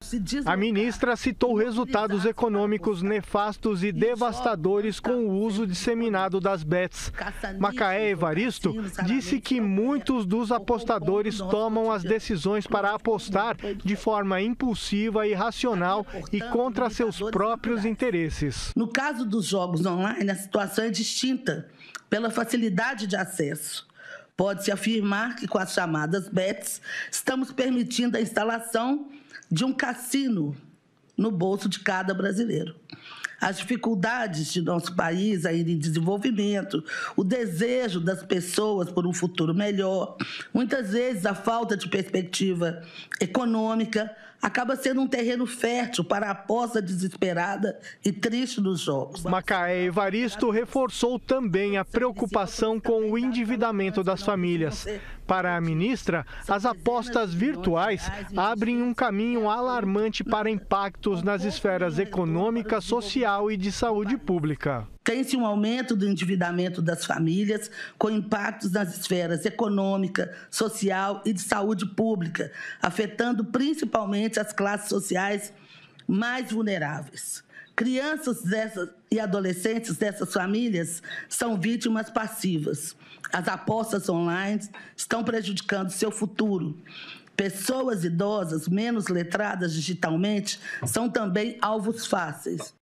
A ministra citou resultados econômicos nefastos e devastadores com o uso disseminado das bets. Macaé Evaristo disse que muitos dos apostadores tomam as decisões para apostar de forma impulsiva e irracional e contra seus próprios interesses. No caso dos jogos online, a situação é distinta pela facilidade de acesso. Pode-se afirmar que, com as chamadas bets, estamos permitindo a instalação de um cassino no bolso de cada brasileiro. As dificuldades de nosso país ainda em desenvolvimento, o desejo das pessoas por um futuro melhor, muitas vezes a falta de perspectiva econômica, acaba sendo um terreno fértil para a aposta desesperada e triste dos jogos. Macaé Evaristo reforçou também a preocupação com o endividamento das famílias. Para a ministra, as apostas virtuais abrem um caminho alarmante para impactos nas esferas econômica, social e de saúde pública. Tem-se um aumento do endividamento das famílias, com impactos nas esferas econômica, social e de saúde pública, afetando principalmente as classes sociais mais vulneráveis. Crianças e adolescentes dessas famílias são vítimas passivas. As apostas online estão prejudicando seu futuro. Pessoas idosas menos letradas digitalmente são também alvos fáceis.